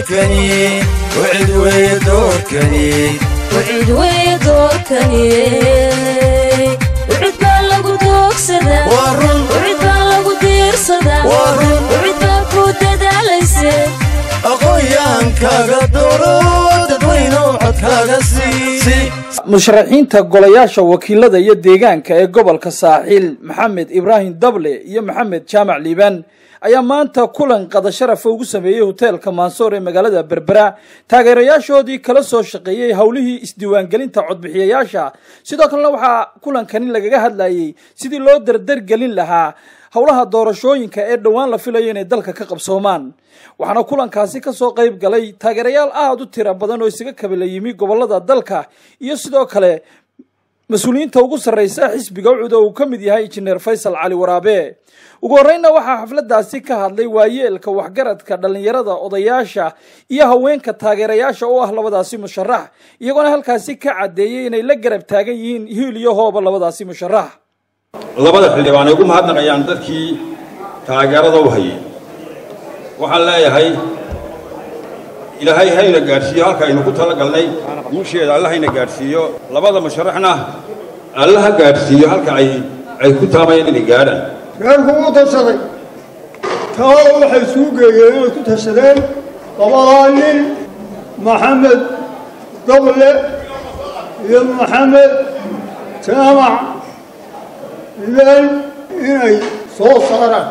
دوركني وعد ويدوركني وعد ويدوركني وعد بالغو دوكسدا وعد بالغو ديرسدا وعد بالغو دداليسه أقويان كاغا دورو ددوينو عد كاغا سي musharaxiinta golayaasha wakiilada iyo deegaanka ee gobolka Saaxil Maxamed Ibrahim Dable iyo Maxamed Jaamac Liibaan ayaa maanta kulan qada sharaf ugu sameeyay hotelka Mansour ee magaalada Berbera taageerayaashoodii kala soo shaqeeyay hawlihii isdiiwaangelinta codbixiyayaasha sidoo kale waxa kulankan lagaga hadlayay sidii loo dardar gelin lahaa hawlaha doorashooyinka ee dhawaan la filayo inay dalka ka qabsoomaan waxaana kulankaasi ka soo qayb galay taageerayaal aad u tiro badan oo isaga kabala yimi gobolada dalka iyo sidoo kale mas'uuliyiinta ugu sareysa xisbiga UCD oo ka mid yahay Injineer Faysal Cali Waraabe ugu horreynna waxa xafladaasi ka hadlay waayeelka waxgaradka dhalinyarada odayaasha iyo haweenka taageerayaasha oo ah labadaasi musharax iyagoo halkaasi ka cadeeyay inay la garab taagan yihiin hiil iyo hooba labadaasi musharax labada xildhibaan ay ugu mahadnaqayaan dadkii taageerada u hayay waxaan leeyahay ilaahay hayna gaarsiiyo halka aynu ku tala galnay guusheeda Allah hayna gaarsiiyo labada musharaxna Allah ha gaarsiiyo halka ay ku taamayeen inay gaaraan reerku u tashaday taa waxay suu geeyeen inay ku tashadeen labadaa nin Maxamed Dable iyo Maxamed Jaamac Liibaan inay soo saaraan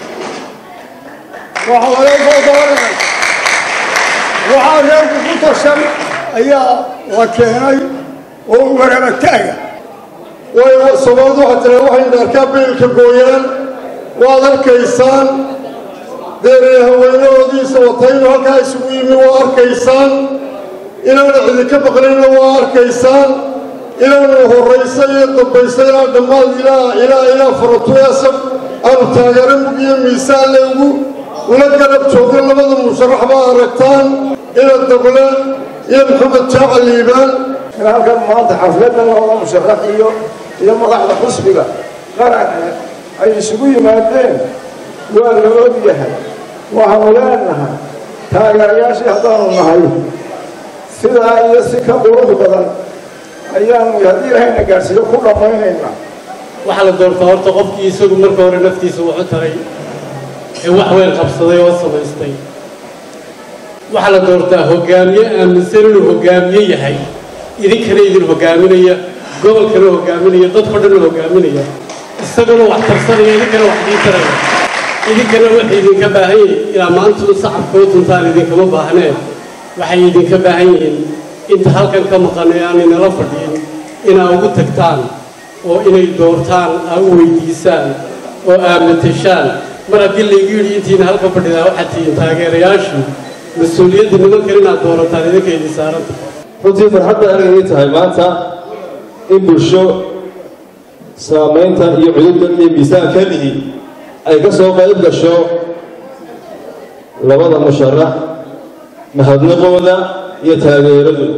waxaa laga soo saaray waxaa reerku ku tashan ayaa la keenay oo waraba taaga way Soomaalidu waxay waxay arkaa beelka gooyaan waad arkaysaan haweenadoodiisa watay halkaa isugu yimi waa arkaysaan inaan cidi ka baqnayna waa arkaysaan inaan horeysa iyo dambaysa ilaa dhammaad ilaa faratuyaasab aanu taageero mugiyo miisaan leegu ula garab joogo labada musharax baa aragtaan ila Dable iyo Maxamed Jaamac Liibaan halkan maanta xafladan labada musharax iyo madaxda xisbiga qaranka ay isugu yimaadeen waa la ogyahay waxaanu leenahay taageerayaashii haddaanu nahay sidaa iyo si ka qurux badan ayaanu haddii ilahayna gaarsiiyo ku dhammaynaynaa waxaa la doortaa horta qofkii isagu marka hore naftiisa wuxu taray ee wax weyn qabsaday oo samaystay waxaa la doortaa hogaamiye aaminsan inuu hogaamiye yahay idinkana idin hogaaminaya gobolkana hogaaminaya dadka dhan hogaaminaya isaguna wax tarsanaya idinkana wax diintaraya idinkana waxay idinka baahan yihiin ilaa maanta sacabkoo tuntaan idinkama baahneen waxay idinka baahan yihiin inta halkan ka maqanayaan inala fadhiyin inaa ugu tagtaan oo inay doortaan aa u weydiisaan oo aamintashaan mar haddii laygu yidhi intiina halka fadhidaa waxaad tihiin taageerayaashii mas-uuliyadda nimankan inaad doorataan idinka idin saaranta runtii farxadda argay tahay maanta in bulsho saamaynta iyo cudurda iyo miisaanka lihi ay ka soo qayb gasho labada musharax mahadnaqooda iyo taageeradooda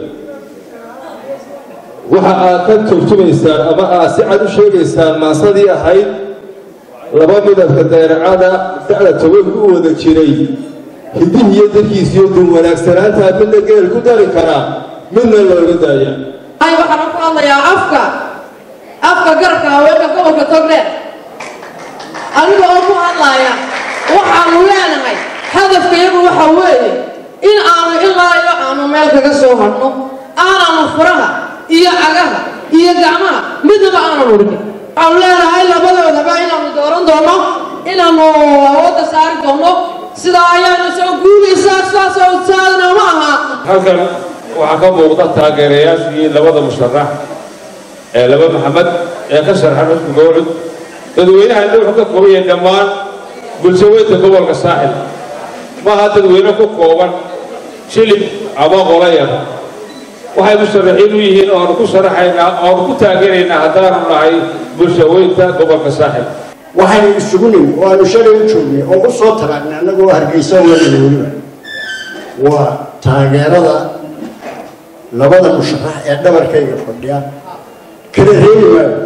waxa aad ka turjumaysaan ama aad si cad u sheegaysaan maasadii ahayd laba midabka dayracada dacda tobanku u wada jiray hidihi iyo darkiisiyo dun wanaagsanaantaa midna geel ku dari karaa midna looga daaya waxaan ku hadlayaa afka garabka haweenka gobolka Togdheer aniga oo ku hadlaya waxaanu leenahay hadafkeedu waxa weeye in aanu ilaayo aanu meel kaga soo hadno aanu furaha iyo agaha iyo gacmaha midna aanu urgin waxaanu leenahay labadoodaba inaanu dooran doono inaanu wada saari doono sida ayaanu soo guulaysaa saasoo saadna ma aha halkan waxaa ka muuqda taageerayaashii labada musharax ee laba Maxamed ee ka sharxan xisbiga UCD dadweynaha wuxuu ka kooban yahay dhammaan bulshooyinka gobolka Saaxil ma aha dadweyne ku kooban shilib ama qolayar waxay musharaxiin u yihiin oo ku sharaxayna oo ku taageerayna hadaan nahay bulshooyinka gobolka Saaxil waxay isugu nimid oo aanu shalay u joognay oo u soo tagnay anagoo Hargeysa weliba waa taageerada labada musharax ee dhabarkayga fadhiya kala reebi maayo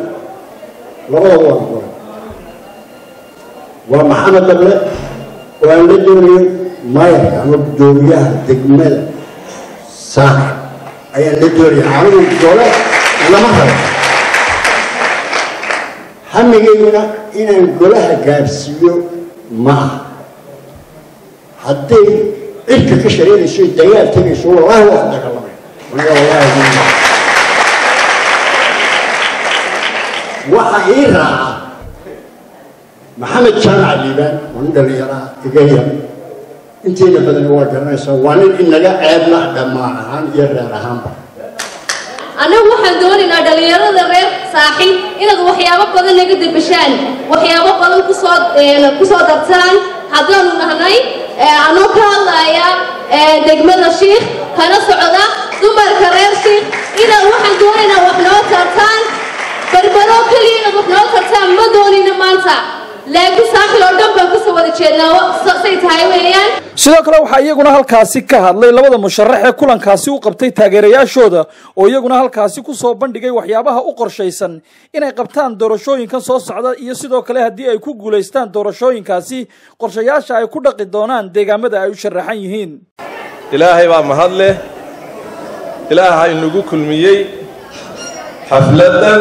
labada waa Maxamed Dable oo aan la doonayo maayarka ama guddoomiyaha degmada saaxib ayaa la doonaya anigu gole lama rabo hamigayguna inaan golaha gaarsiiyo ma aha hadday cirka ka shareerayso dagaal tegayso wallahi waa dagaalamay waxa ii raaca maxamed jaamac liibaan oo nin dhallinyaraa iga yar inteeda badan waa garanaysaa waa nin inaga ceebna dhammaan ahaan iyo reer ahaanba anagu waxaan doonaynaa dhalinyarada reer saaxiib inaad waxyaabo badan naga debashaan waxyaabo badan kusoo dartaan haddaanu nahnay anoo ka hadlaya degmada shiikh kana socda dumarka reer shiikh inaad waxaan doonaynaa wax noo tartaan barbaro keliya inaad wax noo tartaan ma doonina maanta laakiin saaxiil oo dhan baan kusoo wada jeednaa say tahay weeyaan sidoo kale waxaa iyaguna halkaasi ka hadlay labada musharax ee kulankaasi u qabtay taageerayaashooda oo iyaguna halkaasi kusoo bandhigay waxyaabaha u qorshaysan inay qabtaan doorashooyinkan soo socda iyo sidoo kale haddii ay ku guulaystaan doorashooyinkaasi qorshayaasha ay ku dhaqi doonaan deegaamada ay u sharaxan yihiin ilaahay baa mahad leh ilaahay nagu kulmiyey xafladan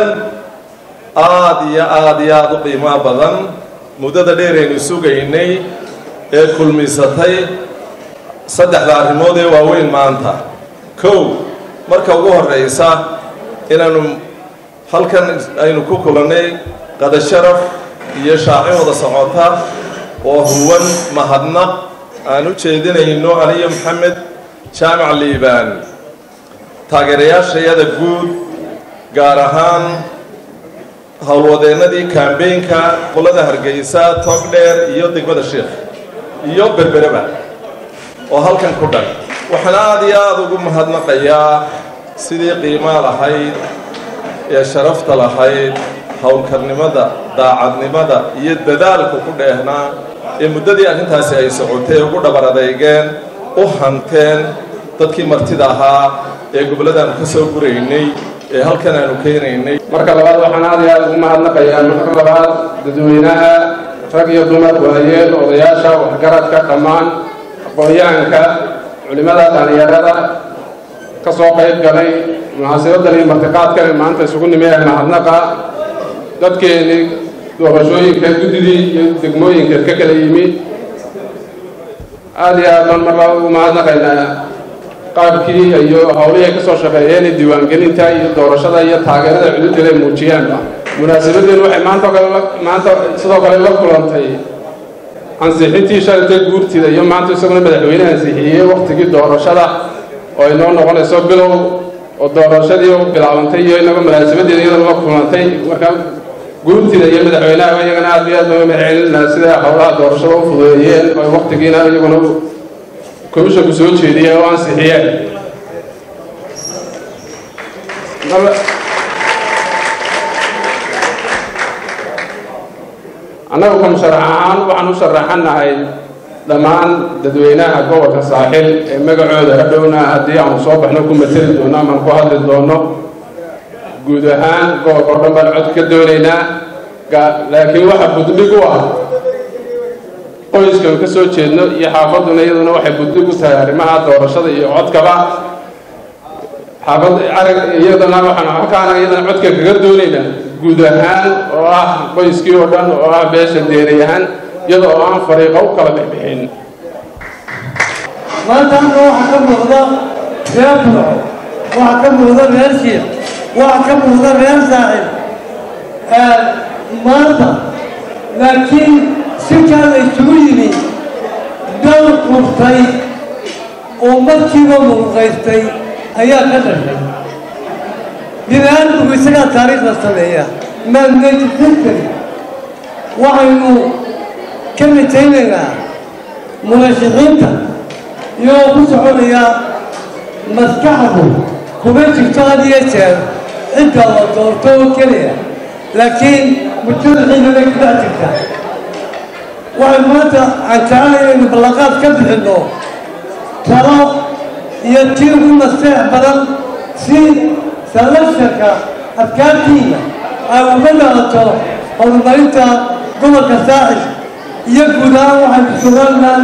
aad iyo aad u qiimo badan muddada dheeraynu sugaynay ee kulmisatay saddexda arrimood ee waaweyn maanta kow marka ugu horraysa inaanu halkan aynu ku kulannay qada sharaf iyo shaacin wada socota oo huwan mahadnaq aan u jeedinayno aniyo maxamed jaamac liibaan taageerayaashayada guud gaar ahaan howlwadeennadii kaambeynka qolada hargeysa togdheer iyo degmada sheekh iyo berbereba oo halkan ku dhan waxaan aad iyo aad ugu mahadnaqayaa sidii qiimaa lahayd ee sharafta lahayd howlkarnimada daacadnimada iyo dadaalku ku dheehnaa ee muddadii arrintaasi ay socotay ugu dhabar adeygeen u hanteen dadkii martida ahaa ee gobolladaanu ka soo guraynay ee halkan aanu keenaynay marka labaad waxaan aad iyo aad ugu mahadnaqayaa marka labaad dadweynaha rag iyo dumar waayeel odayaasha waxgaradka dhammaan aqoon-yahanka culimada dhalinyarada ka soo qayb galay munaasibadan iyo martiqaadkan maanta isugu nimee mahadnaqa dadkeennii doorashooyinka guddidii iyo degmooyinka ka kala yimid aad iyo aad baan mar laba ugu mahadnaqaynaa qaabkii iyo howlihii ka soo shaqeeyeen diiwaangelinta iyo doorashada iyo taageerada cududeeda ay muujiyaanba munaasabadeen waxay maanta sidoo kale la kulantay ansixintii shalatay guurtida iyo maanta isaguna madaxweynaha ansixiyey waqtigii doorashada oo ay noo noqonayso bilow oo doorashadii bilaabantay iyo inaga munaasabadeeda iyadana la kulantay marka guurtida iyo madaxweynaha iyagana aad iyo aad looga mahadcelinaa sida howlaha doorashada u fududeeyeen oo waqtigiina iyaguna komishanku soo jeediyey oo ansixiyeen annagu ka musharax ahaan waxaan u sharaxanahay dhammaan dadweynaha gobolka saaxil ee magacooda hadhowna haddii aanu soo baxno ku mateli doono amaan ku hadli doono guud ahaan gobolka oo dhan baan cod ka doonaynaa laakiin waxa buddhig u ah qoyskan ka soo jeedno iyo xaafaduna iyaduna waxay buddhig u tahay arrimaha doorashada iyo codkaba xaafad arag iyadana waxaan halkaana iyadana codka kaga doonaynaa guud ahaan oo ah qoyskii oo dhan oo ah beesha deerayahan iyada oo aan fariiqa u kala bixbixin maanta halka waxaa ka muuqda reer burco waxaa ka muuqda reer shiikh waxaa ka muuqda reer saaxib maanta laakiin sikaa la isugu yimi dal qurtay oo markiiba muruqaystay ayaa ka dhashay bini-aadamku isagaa taariikhda sameeya maadnaytisantari waxaynu ka mitaynaynaa murashaxiinta iyagoo ku soconaya maskaxdu kuma jirto had iyo jeer cidda la doorto oo keliya laakiin mujtamaxiinana ku dhex jirta waxay maanta aan jeclay inaynu ballanqaad ka bixinno talo iyo tii ugu nasteex badan si salasharka adkaantiina ay uga dhalato horumarinta gobolka saaxil iyo guud ahaan waxaynu somalilan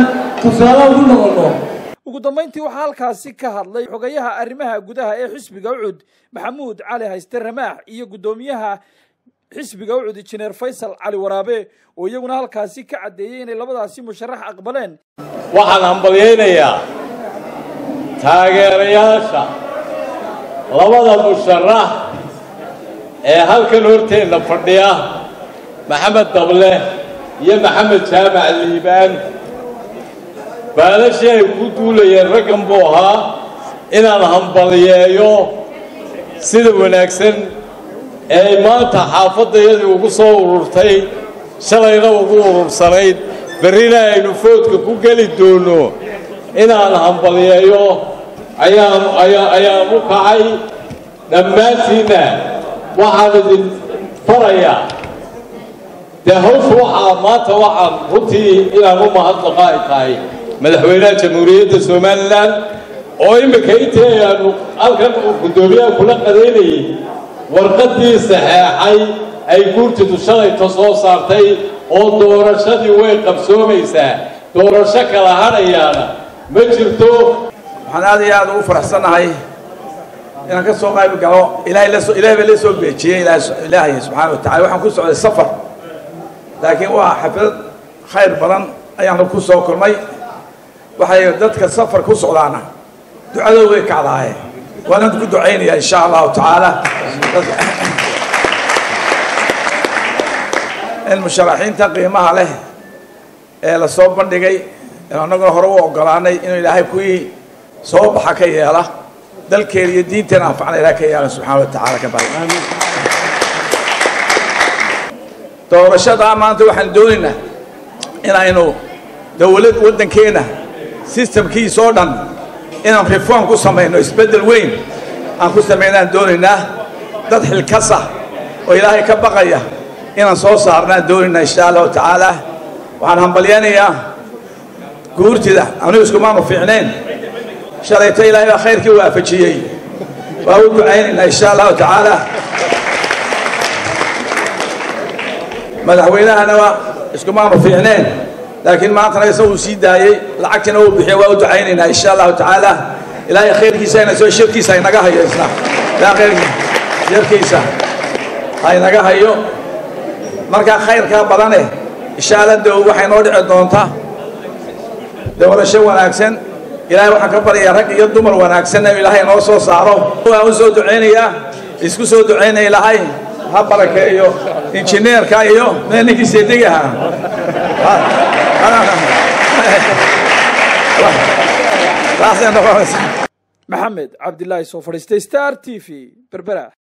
tusaale ugu noqono. ugu dambeyntii waxaa halkaasi ka hadlay xogayaha arrimaha gudaha ee xisbiga ucud maxamuud cali hayste ramaax iyo guddoomiyaha xisbiga ucud injineer faysal cali waraabe oo iyaguna halkaasi ka caddeeyey inay labadaasi musharax aqbaleen. waxaan hambalyaynayaa taageerayaasha labada musharax ee halkan horteenna fadhiya maxamed dable iyo maxamed jaamac liibaan baalashii ay ku duulayeen raggan buu ahaa inaan hambalyeeyo sida wanaagsan ee maanta xaafadayadii ugu soo ururtay shalayna ugu urursanayd berrina aynu foodka ku geli doono inaan hambalyeeyo ayaan u kacay dhammaantiinna waxaan idin farayaa dee hawsha maanta waxaan runtii inaan u mahadnaqa ay tahay madaxweynaha jamhuuriyadda somalilan oo imika intii ayaanu halkan guddoomiyaha kula qadaynayay warqaddii saxeexay ay guurtidu shalayta soo saartay oo doorashadii way qabsoomaysaa doorasho kala hadhayaana ma jirto. waxaan aad iyo aad ugu faraxsanahay inaan ka soo qayb galo ilaahay baa la soo beejiyey ilaahay subxaana wa tacala waxaan ku socday safar laakiin waa xaflad khayr badan ayaan ku soo kulmay waxay dadka safar ku socdaana ducadooda way kacdaayeen waana ku ducaynayaa insha allahu tacaala in musharaxiinta qiimaha leh ee la soo bandhigay annaguna hore u ogolaanay inuu ilaahay kuwii soo baxa ka yeela dalkeena iyo diinteena anfacna ilaahay ka yeela subxaana wa tacaala ka bari doorashada maanta waxaan doonaynaa inaynu dowlad waddankeena systemkiisa oo dhan inaan reform ku samayno isbeddel weyn aan ku samaynaan doonaynaa dad xilkasa oo ilaahay ka baqaya inaan soo saarnaan doonaynaa insha allahu tacaala waxaan hambalyaynayaa guurtida anigu iskumaanu fiicnayn shalayto ilaahay baa khayrkii waafajiyey waa u ducaynaynaa insha allahu tacaala madaxweynahana waa iskumaanu fiicnayn laakiin maantana isagu sii daayey lacagtina uu bixiyo waa u ducaynaynaa insha allahu tacaala ilaahay khayrkiisa ina soo shirkiisa inaga hayo isna ilaa khayrkiisa shirkiisa ha inaga hayo markaa khayrkaa badane insha allah dow waxay noo dhici doontaa doorasho wanaagsan ilaahay waxaan ka baryayaa rag iyo dumar wanaagsan inuu ilaahay noo soo saaro waan u soo ducaynayaa isku soo ducaynaya ilaahay ha barakeeyo injineerka iyo ninkii seedigaha maxamed cabdilaahi soo fadhiistay star t v berbera.